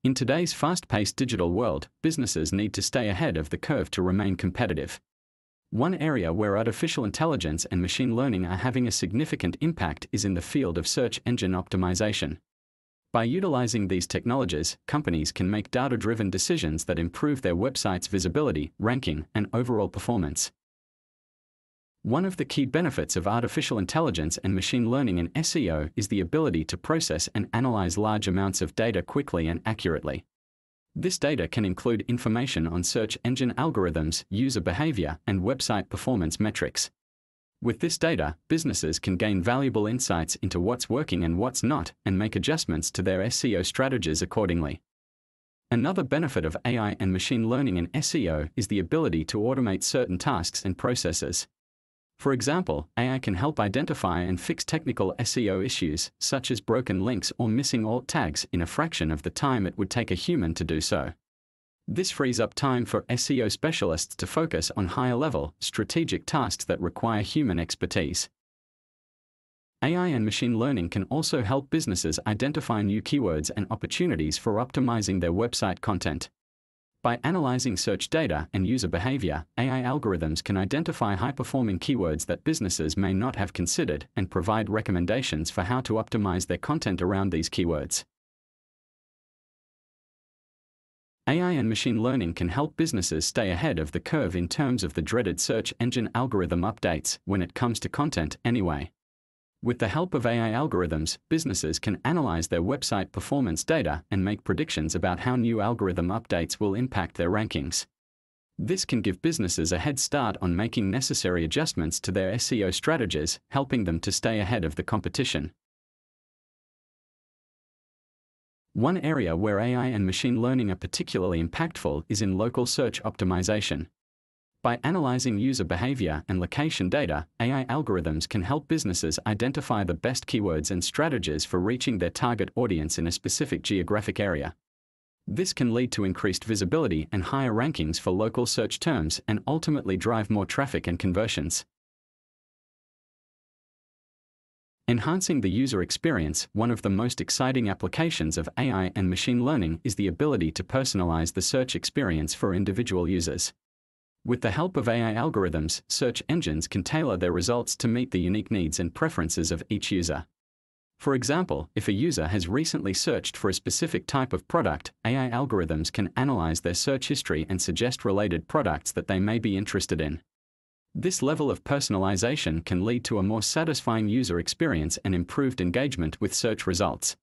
In today's fast-paced digital world, businesses need to stay ahead of the curve to remain competitive. One area where artificial intelligence and machine learning are having a significant impact is in the field of search engine optimization. By utilizing these technologies, companies can make data-driven decisions that improve their website's visibility, ranking, and overall performance. One of the key benefits of artificial intelligence and machine learning in SEO is the ability to process and analyze large amounts of data quickly and accurately. This data can include information on search engine algorithms, user behavior, and website performance metrics. With this data, businesses can gain valuable insights into what's working and what's not, and make adjustments to their SEO strategies accordingly. Another benefit of AI and machine learning in SEO is the ability to automate certain tasks and processes. For example, AI can help identify and fix technical SEO issues, such as broken links or missing alt tags, in a fraction of the time it would take a human to do so. This frees up time for SEO specialists to focus on higher-level, strategic tasks that require human expertise. AI and machine learning can also help businesses identify new keywords and opportunities for optimizing their website content. By analyzing search data and user behavior, AI algorithms can identify high-performing keywords that businesses may not have considered and provide recommendations for how to optimize their content around these keywords. AI and machine learning can help businesses stay ahead of the curve in terms of the dreaded search engine algorithm updates when it comes to content anyway. With the help of AI algorithms, businesses can analyze their website performance data and make predictions about how new algorithm updates will impact their rankings. This can give businesses a head start on making necessary adjustments to their SEO strategies, helping them to stay ahead of the competition. One area where AI and machine learning are particularly impactful is in local search optimization. By analyzing user behavior and location data, AI algorithms can help businesses identify the best keywords and strategies for reaching their target audience in a specific geographic area. This can lead to increased visibility and higher rankings for local search terms and ultimately drive more traffic and conversions. Enhancing the user experience. One of the most exciting applications of AI and machine learning is the ability to personalize the search experience for individual users. With the help of AI algorithms, search engines can tailor their results to meet the unique needs and preferences of each user. For example, if a user has recently searched for a specific type of product, AI algorithms can analyze their search history and suggest related products that they may be interested in. This level of personalization can lead to a more satisfying user experience and improved engagement with search results.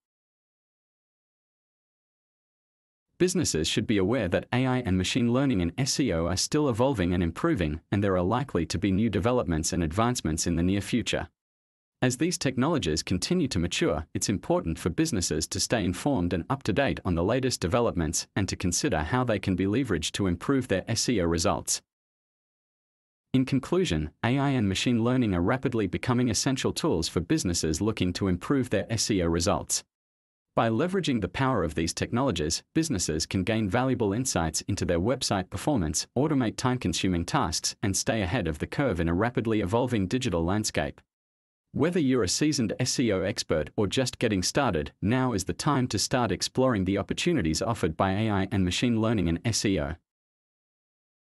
Businesses should be aware that AI and machine learning in SEO are still evolving and improving, and there are likely to be new developments and advancements in the near future. As these technologies continue to mature, it's important for businesses to stay informed and up to date on the latest developments and to consider how they can be leveraged to improve their SEO results. In conclusion, AI and machine learning are rapidly becoming essential tools for businesses looking to improve their SEO results. By leveraging the power of these technologies, businesses can gain valuable insights into their website performance, automate time-consuming tasks, and stay ahead of the curve in a rapidly evolving digital landscape. Whether you're a seasoned SEO expert or just getting started, now is the time to start exploring the opportunities offered by AI and machine learning in SEO.